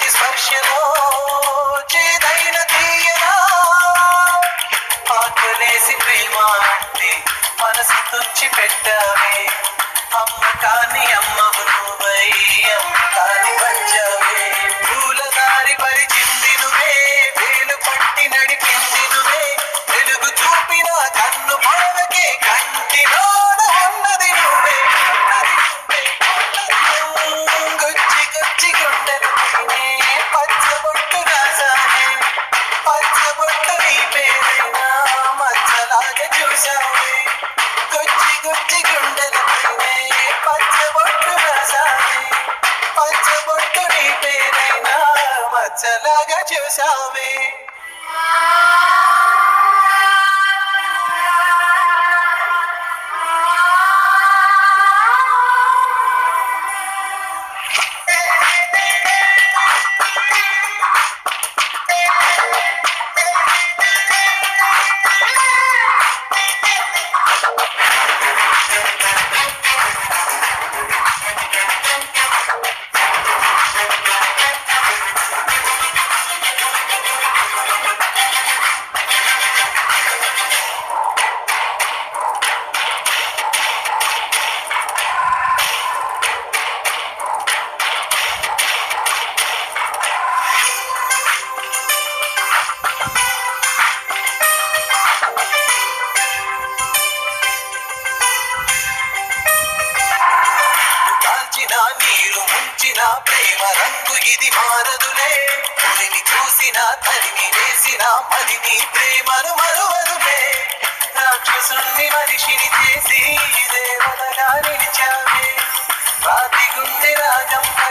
స్పర్శలో చేదైన తీయనా ఆకలేసి ప్రేమ అంటే మనసు తుచ్చి పెట్టావే అమ్మ కాని అమ్మవు నువ్వై అమ్మ కాని వచ్చావే పూలదారి పరిచింది నువ్వే వేలు పట్టి నడిపింది నువ్వే వెలుగు చూపిన కన్ను పొడవకే కంటిలోన ఉన్నది నువ్వే గుచ్చి గుచ్చి గుండెలు పచ్చబొట్టు రాసానే పచ్చబొట్టు నీ పేరైనా మచ్చలాగా చూసావే గుచ్చి గుచ్చి గుండెలు పచ్చబొట్టు రాసానే పచ్చబొట్టు నీ పేరైనా మచ్చలాగా చూసావే నీరు ముంచిన ప్రేమ రంగు ఇది మారదులే పులిని చూసిన తరిమి వేసిన మదిని ప్రేమను మరువదులే రాక్షసుని మనిషిని చేసి దేవతగా నిలిచావే రాతి గుండె రాజం